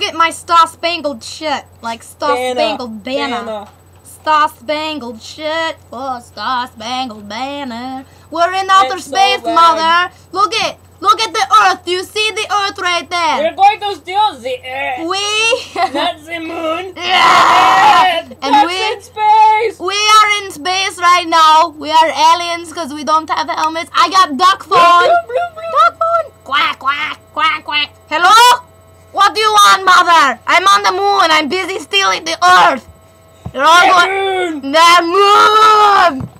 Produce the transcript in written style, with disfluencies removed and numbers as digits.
get my star-spangled shit. Like star-spangled banner. Star-spangled shit. Oh, star-spangled banner. We're in outer space, Mother. Look at the Earth. Do you see the Earth right there? We're going to steal the Earth. Not the moon. And in space. We are in space right now. We are aliens because we don't have helmets. I got duck phone. Duck phone. Quack, quack, quack, quack. Hello? What do you want, Mother? I'm on the moon. I'm busy stealing the Earth. You're all going... The moon!